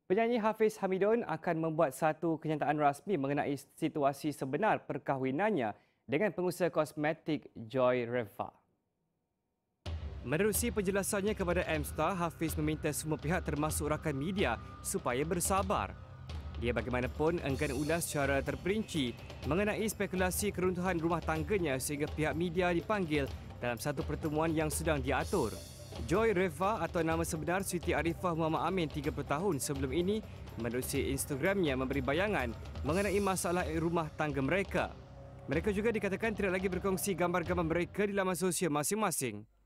Penyanyi Hafiz Hamidon akan membuat satu kenyataan rasmi mengenai situasi sebenar perkahwinannya dengan pengusaha kosmetik Joy Reva. Menerusi penjelasannya kepada M-Star, Hafiz meminta semua pihak termasuk rakan media supaya bersabar. Dia bagaimanapun enggan ulas secara terperinci mengenai spekulasi keruntuhan rumah tangganya sehingga pihak media dipanggil dalam satu pertemuan yang sedang diatur. Joy Reva atau nama sebenar Siti Arifah Muhammad Amin 30 tahun sebelum ini menerusi Instagramnya memberi bayangan mengenai masalah rumah tangga mereka. Mereka juga dikatakan tidak lagi berkongsi gambar-gambar mereka di laman sosial masing-masing.